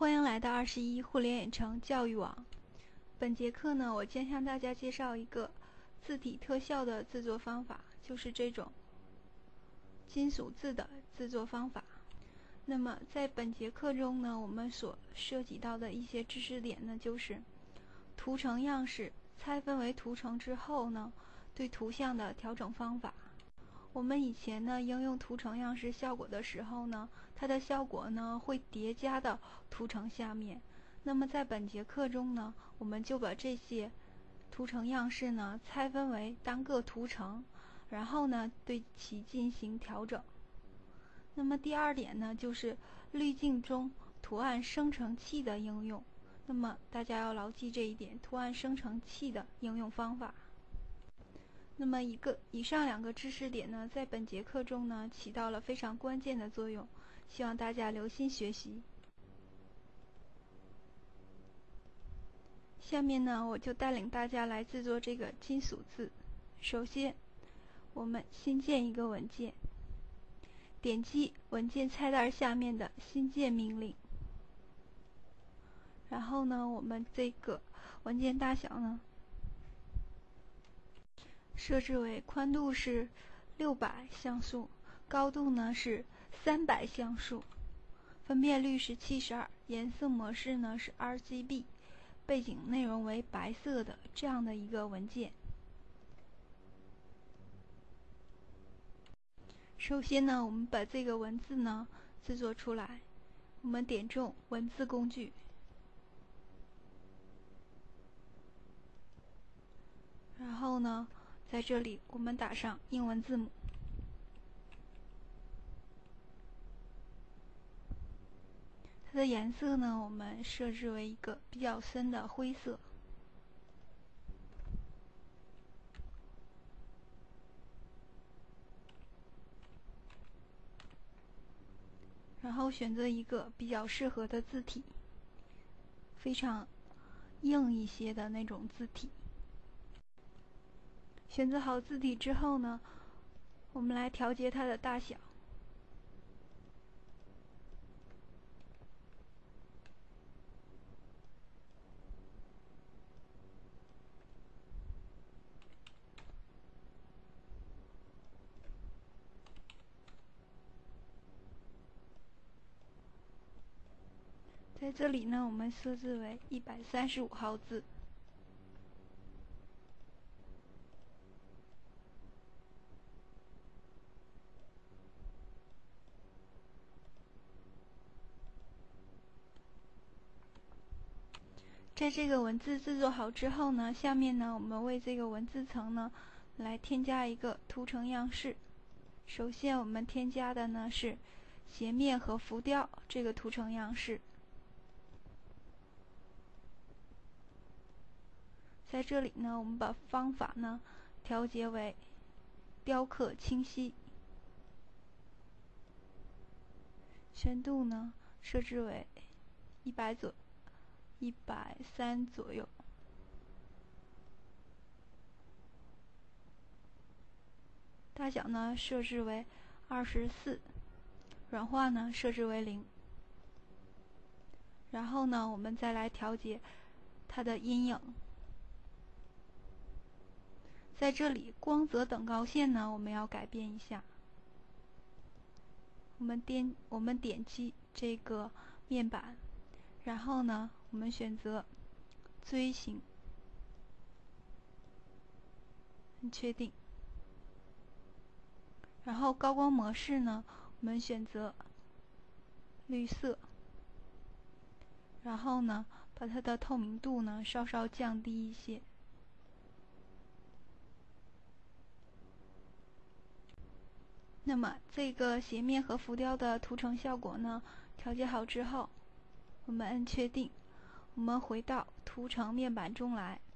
欢迎来到21互联远程教育网。本节课呢，我将向大家介绍一个字体特效的制作方法，就是这种金属字的制作方法。那么在本节课中呢，我们所涉及到的一些知识点呢，就是图层样式拆分为图层之后呢，对图像的调整方法。我们以前呢应用图层样式效果的时候呢，它的效果呢会叠加到图层下面。那么在本节课中呢，我们就把这些图层样式呢拆分为单个图层，然后呢对其进行调整。那么第二点呢，就是滤镜中图案生成器的应用。那么大家要牢记这一点，图案生成器的应用方法。那么以上两个知识点呢，在本节课中呢起到了非常关键的作用，希望大家留心学习。下面呢，我就带领大家来制作这个金属字。首先，我们新建一个文件，点击文件菜单下面的新建命令。然后呢，我们这个文件大小呢设置为宽度是600像素，高度呢是300像素，分辨率是72，颜色模式呢是 RGB， 背景内容为白色的这样的一个文件。首先呢，我们把这个文字呢制作出来，我们点中文字工具，然后呢在这里我们打上英文字母，它的颜色呢我们设置为一个比较深的灰色，然后选择一个比较适合的字体，非常硬一些的那种字体。选择好字体之后呢，我们来调节它的大小。在这里呢，我们设置为135号字。在这个文字制作好之后呢，下面呢，我们为这个文字层呢，来添加一个图层样式。首先我们添加的呢是斜面和浮雕这个图层样式。在这里呢，我们把方法呢调节为雕刻清晰，深度呢设置为130左右，大小呢设置为24，软化呢设置为0。然后呢，我们再来调节它的阴影。在这里光泽等高线呢，我们要改变一下。我们点击这个面板，然后呢，我们选择锥形，确定。然后高光模式呢，我们选择绿色。然后呢，把它的透明度呢稍稍降低一些。那么这个斜面和浮雕的图层效果呢调节好之后，我们按确定，我们回到图层面板中来，